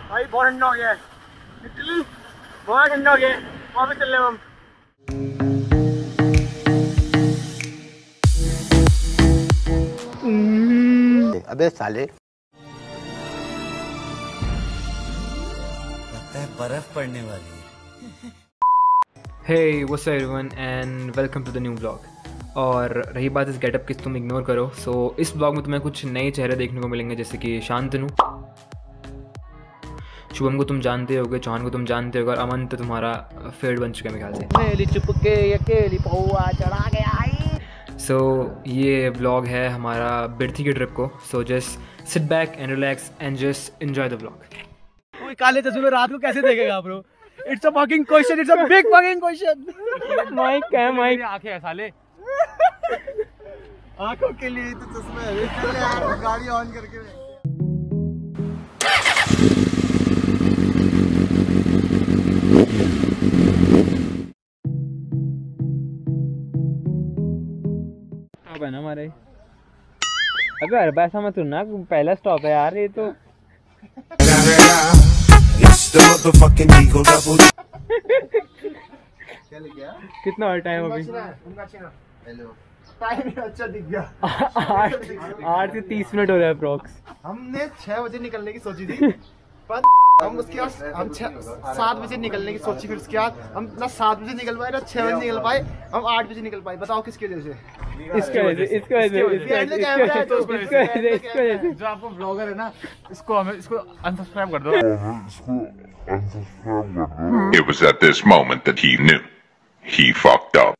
भाई बहुत ठंडा हो गया है, लिटरली बहुत ठंडा हो गया है। वहाँ पे चल रहे हम। अबे साले, लगता है बर्फ पड़ने वाली है। Hey, what's up everyone and welcome to the new vlog। और रही बात इस गेटअप की, तुम इग्नोर करो। इस ब्लॉग में तुम्हें कुछ नए चेहरे देखने को मिलेंगे, जैसे कि शांतनु, शुभम को तुम जानते होगे, चौहान को तुम जानते होगे, और अमन तो तुम्हारा फेवरेट बन चुका है मेरे ख्याल से। मेरी चुपके अकेली पौआ चढ़ा गया। ये व्लॉग है हमारा बिरथी की ट्रिप को। Just sit back and relax and just enjoy the vlog. काले चश्मे रात को कैसे देखेगा bro? It's a fucking question, it's a big fucking question. Mic है, माइक आंखें है साले। आंखों के लिए तो चश्मा है। चल यार गाड़ी ऑन करके। स्टॉप है ना हमारे। अबे यार वैसा मत सुनना, पहला स्टॉप है यार ये तो। कितना और टाइम अभी? टाइम अच्छा दिख गया। 8 से 30 मिनट हो रहा है अप्रॉक्स। हमने 6 बजे निकलने की सोची थी, पर हम उसके बाद हम 7 बजे निकलने की सोची, फिर उसके बाद हम ना 7 बजे निकल पाए ना 6 बजे निकल पाए, हम 8 बजे निकल पाए। बताओ किसकी वजह से? इसके वजह से जो आपको ब्लॉगर है ना, इसको अनसब्सक्राइब कर दो। It was at this moment that he knew he fucked up.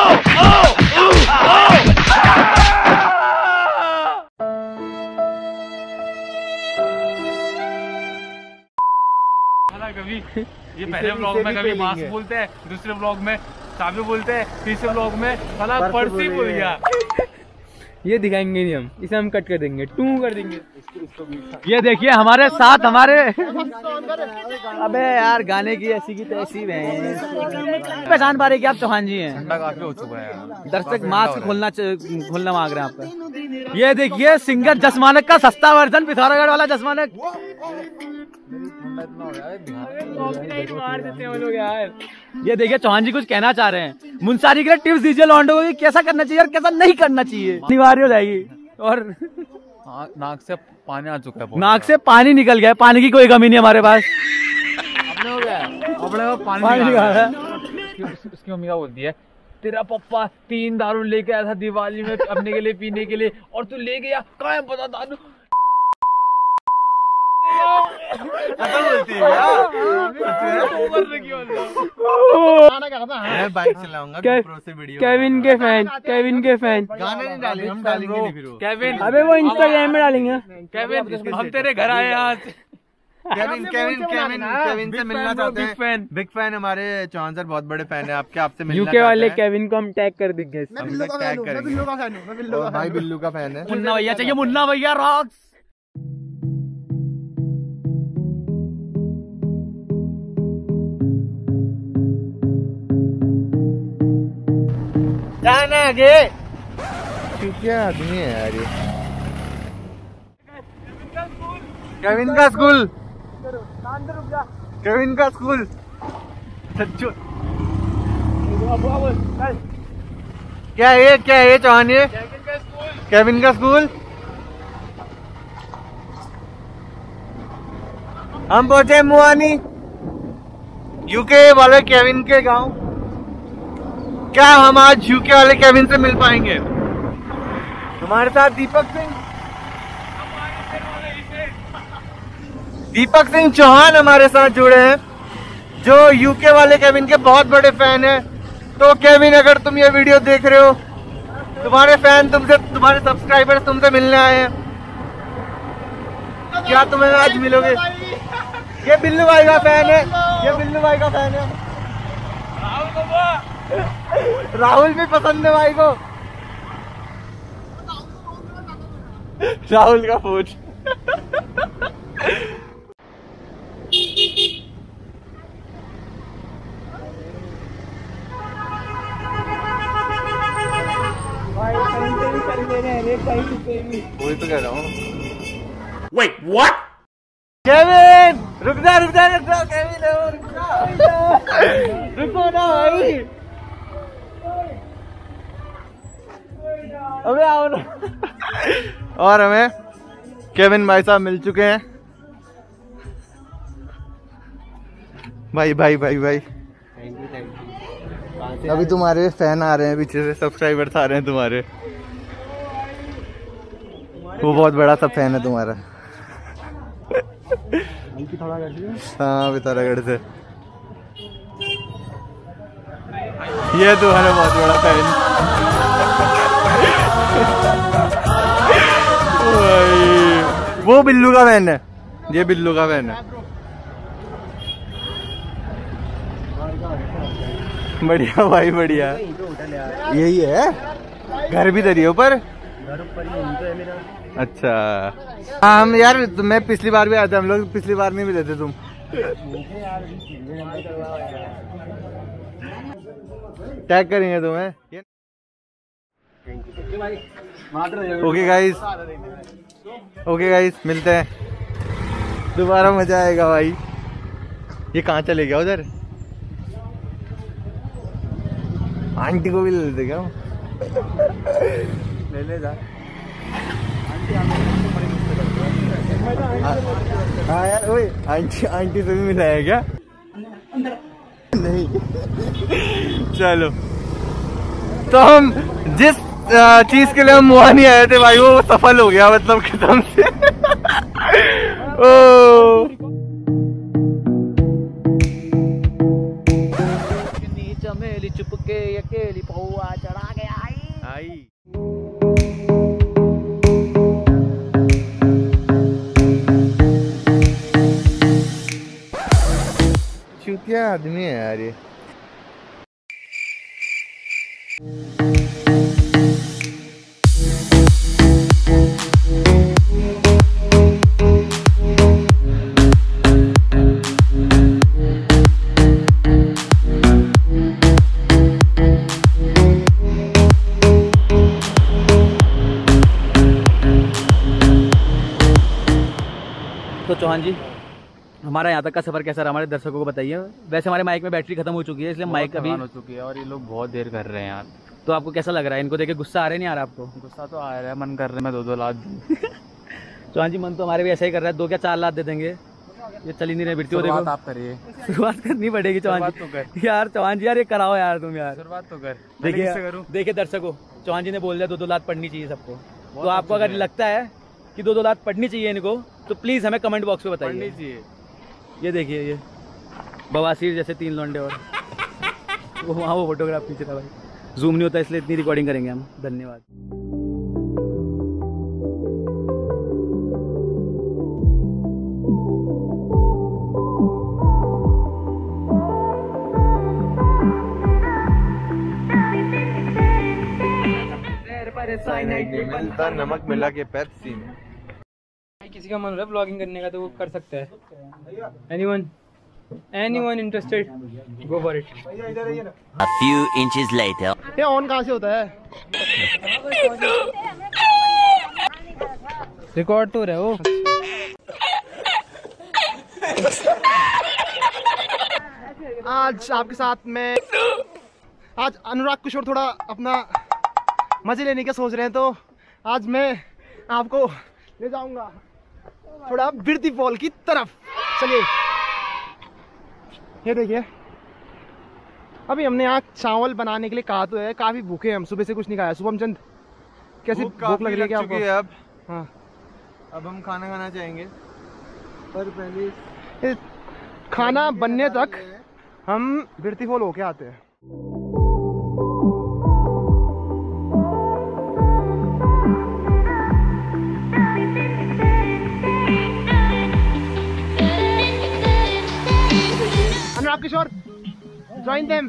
कभी ये पहले व्लॉग में कभी मास्क बोलते हैं, दूसरे व्लॉग में चाबी बोलते हैं, तीसरे व्लॉग में साला पर्सी बोल गया। ये दिखाएंगे नहीं हम, इसे हम कट कर देंगे, टू कर देंगे। ये देखिए हमारे साथ हमारे। अबे यार गाने की ऐसी की तैसी पहचान पा रहे कि आप चौहान जी हैं। ठंडा काफी हो चुका है, दर्शक मास्क खोलना मांग रहे हैं आपका। ये देखिए सिंगर जसमानक का सस्ता वर्जन, पिथौरागढ़ वाला जसमानक। ये देखिए चौहान जी कुछ कहना चाह रहे हैं। मुंसारी के लिए टिप्स दीजिए लॉन्डो को, कैसा करना चाहिए और कैसा नहीं करना चाहिए। अनिवार्य हो जाएगी। और नाक से पानी आ चुका है, नाक से पानी निकल गया। पानी की कोई कमी नहीं हमारे पास। अपने हो गया, अपने को पानी निकल रहा है। उसकी मम्मी क्या बोलती है, तेरा पप्पा 3 दारू लेके आया था दिवाली में अपने के लिए पीने के लिए, और तू ले गया कहाँ है पता दारू। मैं बाइक चलाऊंगा केविन के फैन, केविन के फैन। गाने नहीं डालेंगे, हम डालेंगे नहीं फिर वो। केविन, अबे वो इंस्टाग्राम में डालेंगे। केविन हम तेरे घर आए आज। केविन से मिलना चाहते हैं। बिग फैन हमारे चौहान सर बहुत बड़े फैन है आपके, आपसे मिलना यूके वाले केविन को हम टैग कर देंगे। मैं बिल्लू का फैन हूं, मैं बिल्लू का फैन हूं, मैं बिल्लू का भाई बिल्लू का फैन है। मुन्ना भैया चाहिए, मुन्ना भैया रॉक्स। जाना आगे। क्या आदमी है यार ये। केविन का स्कूल, केविन का स्कूल। क्या है चौहान ये? केविन का स्कूल। हम पहुंचे मुआनी, यूके वाले केविन के गांव। क्या हम आज यूके वाले केविन से मिल पाएंगे? हमारे साथ दीपक सिंह चौहान हमारे साथ जुड़े हैं, जो यूके वाले केविन के बहुत बड़े फैन हैं। तो केविन, अगर तुम ये वीडियो देख रहे हो, तुम्हारे फैन तुमसे, तुम्हारे सब्सक्राइबर्स तुमसे मिलने आए हैं। क्या तुम्हें आज मिलोगे? ये बिल्लू भाई का फैन है, ये बिल्लू भाई का फैन है। राहुल भी पसंद है भाई को। राहुल का फोन। वही तो कह रहा हूँ। Wait, what? केविन रुक जा केविन, रुको ना भाई, अबे आओ ना। और हमें केविन भाई साहब मिल चुके हैं। भाई भाई भाई भाई, अभी तुम्हारे फैन आ रहे हैं पीछे से, सब्सक्राइबर्स आ रहे हैं तुम्हारे, वो बहुत बड़ा सा फैन है तुम्हारा। हाँ पिथौरागढ़ से, ये तुम्हारा बहुत बड़ा फैन। वो बिल्लू का फैन है, ये बिल्लू का फैन है। बढ़िया भाई बढ़िया, यही है घर भी दरिए ऊपर। अच्छा हाँ, हम यार मैं पिछली बार भी आए थे, हम लोग पिछली बार नहीं मिले थे तुम। टैग करेंगे तुम्हें। ओके गाइस, मिलते हैं दोबारा, मजा आएगा भाई। ये कहाँ चले गया उधर? आंटी को भी ले लेते क्या? ले जा। हाँ यार, ओए आंटी से भी मिला है क्या? नहीं। चलो, तो हम जिस चीज के लिए हम मुहानी आए थे भाई, वो सफल हो गया, मतलब खत्म से। ओ चमेली चुपके अकेली पौआ चढ़ा के आई। चूतिया आदमी है यार ये। तो चौहान जी, हमारा यहाँ तक का सफर कैसा रहा, हमारे दर्शकों को बताइए। वैसे हमारे माइक में बैटरी खत्म हो चुकी है, इसलिए माइक अभी हो चुकी है और ये लोग बहुत देर कर रहे हैं यार। तो आपको कैसा लग रहा है? इनको देख के गुस्सा आ रहा है, नहीं आ रहा आपको? गुस्सा तो आ रहा है, मन कर रहा है मैं 2-2 लाख दूं। चौहान जी, मन तो हमारे भी ऐसा ही कर रहा है, 2 क्या 4 लाख दे देंगे। ये चल ही नहीं रहे बिरती। शुरुआत आप करिए, शुरुआत करनी पड़ेगी चौहान जी। यार चौहान जी यार, ये कराओ यार तुम यार, शुरुआत तो कर। देखिए दर्शकों, चौहान जी ने बोल दिया 2-2 लाख पढ़नी चाहिए सबको। तो आपको अगर लगता है कि 2-2 लाख पढ़नी चाहिए इनको, तो प्लीज हमें कमेंट बॉक्स में बताइए। ये देखिए, ये बवासीर जैसे 3 लौंडे, और वो वहाँ वो फोटोग्राफ पीछे था भाई, जूम नहीं होता इसलिए इतनी रिकॉर्डिंग करेंगे हम। धन्यवाद। मिलता नमक मिला के पेप्सी में। किसी का मन हो रहा है ब्लॉगिंग करने का तो वो कर सकता है। Anyone interested, go for it. A few inches later. ये ऑन कहाँ से होता है? रिकॉर्ड तो रहा है वो। आज आपके साथ में, आज अनुराग किशोर थोड़ा अपना मजे लेने का सोच रहे हैं, तो आज मैं आपको ले जाऊंगा थोड़ा बिरती फॉल की तरफ। चलिए, ये देखिए, अभी हमने यहाँ चावल बनाने के लिए कहा तो है, काफी भूखे हैं हम, सुबह से कुछ नहीं खाया। शुभम चंद, कैसी भूख लग रही है क्या आपको? अब हाँ, अब हम खाना खाना चाहेंगे, पर पहले खाना बनने तक हम बिरती फॉल होके आते हैं। Anurag Kishore, join them.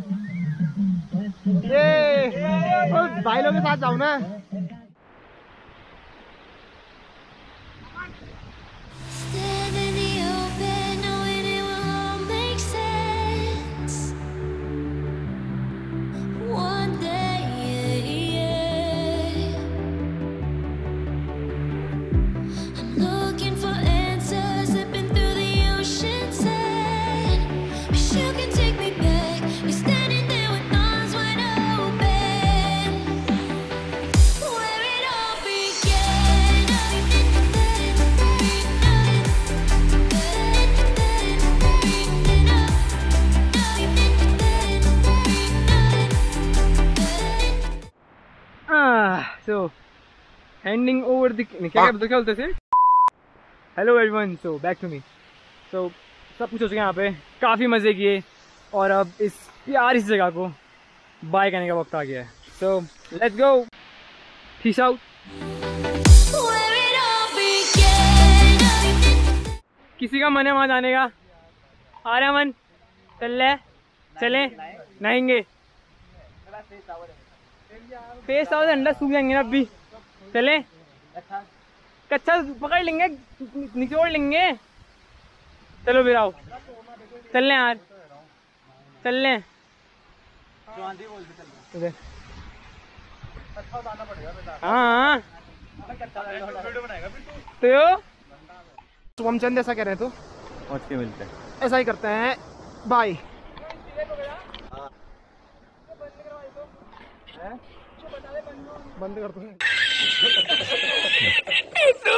ये भाई लोग के साथ जाऊँ ना। हैंडिंग ओवर द क्या बोलते थे। Hello everyone, so back to me. So सब कुछ हो चुका है यहाँ पे, काफ़ी मज़े किए और अब इस प्यारी सी जगह को बाय करने का वक्त आ गया है। So let's go, peace out. किसी का मन है वहाँ जाने का? आ रहा मन? चले नहाएंगे। फेस टावल से अंडा सूख जाएंगे ना अभी। चले कच्चा पकड़ लेंगे, निचोड़ लेंगे। चलो फिर आओ, चल लें यार, चल लें। हाँ तो हम चंद ऐसा कह रहे हैं तो पहुँच के मिलते हैं। ऐसा ही करते हैं, बाय। बंद कर दो।